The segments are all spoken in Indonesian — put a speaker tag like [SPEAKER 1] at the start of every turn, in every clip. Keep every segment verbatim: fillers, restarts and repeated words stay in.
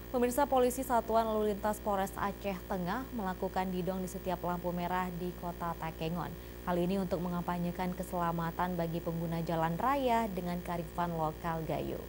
[SPEAKER 1] Pemirsa, Polisi Satuan Lalu Lintas Polres Aceh Tengah melakukan didong di setiap lampu merah di Kota Takengon. Hal ini untuk mengampanyekan keselamatan bagi pengguna jalan raya dengan kearifan lokal Gayo.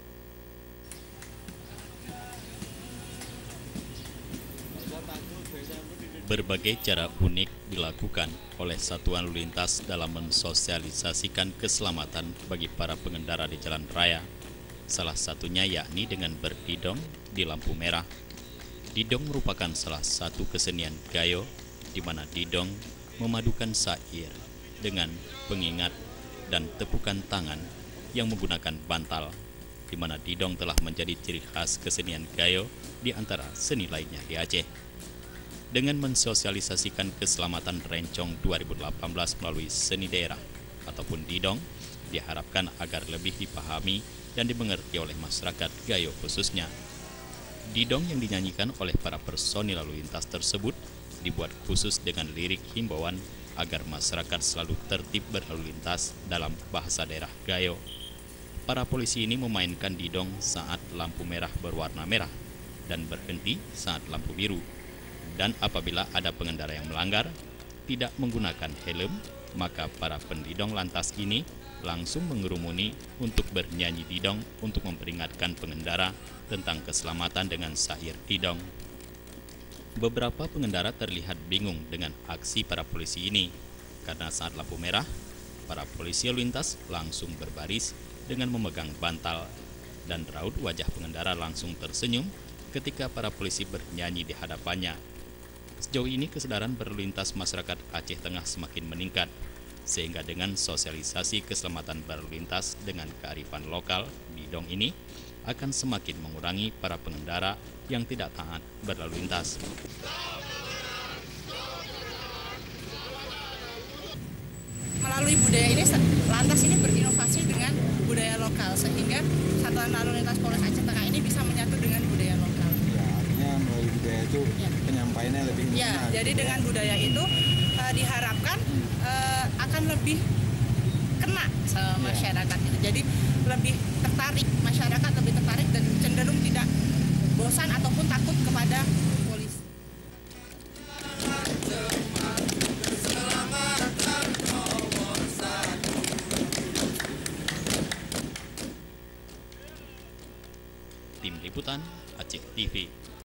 [SPEAKER 2] Berbagai cara unik dilakukan oleh Satuan Lalu Lintas dalam mensosialisasikan keselamatan bagi para pengendara di jalan raya. Salah satunya yakni dengan berdidong di lampu merah. Didong merupakan salah satu kesenian Gayo, di mana didong memadukan syair dengan pengingat dan tepukan tangan yang menggunakan bantal, di mana didong telah menjadi ciri khas kesenian Gayo di antara seni lainnya di Aceh. Dengan mensosialisasikan keselamatan Rencong dua ribu delapan belas melalui seni daerah ataupun didong, diharapkan agar lebih dipahami dan dimengerti oleh masyarakat Gayo khususnya. Didong yang dinyanyikan oleh para personil lalu lintas tersebut dibuat khusus dengan lirik himbauan agar masyarakat selalu tertib berlalu lintas dalam bahasa daerah Gayo. Para polisi ini memainkan didong saat lampu merah berwarna merah dan berhenti saat lampu biru. Dan apabila ada pengendara yang melanggar, tidak menggunakan helm, maka para pendidong lantas ini langsung mengerumuni untuk bernyanyi didong untuk memperingatkan pengendara tentang keselamatan dengan syair didong. Beberapa pengendara terlihat bingung dengan aksi para polisi ini, karena saat lampu merah, para polisi lalu lintas langsung berbaris dengan memegang bantal, dan raut wajah pengendara langsung tersenyum ketika para polisi bernyanyi di hadapannya. Sejauh ini kesadaran berlalu lintas masyarakat Aceh Tengah semakin meningkat, sehingga dengan sosialisasi keselamatan berlalu lintas dengan kearifan lokal didong ini akan semakin mengurangi para pengendara yang tidak taat berlalu lintas.
[SPEAKER 3] Melalui budaya ini, lantas ini berinovasi dengan budaya lokal, sehingga Satuan Lalu Lintas Polres Aceh Tengah ini bisa menyatu dengan budaya lokal.
[SPEAKER 4] Ya, artinya melalui budaya itu ya, penyampaiannya lebih
[SPEAKER 3] mudah. Ya, jadi dengan budaya itu uh, diharapkan uh, akan lebih kena sama masyarakat itu. Jadi lebih tertarik, masyarakat lebih tertarik dan cenderung tidak bosan ataupun takut kepada polisi.
[SPEAKER 2] Tim Liputan Aceh T V.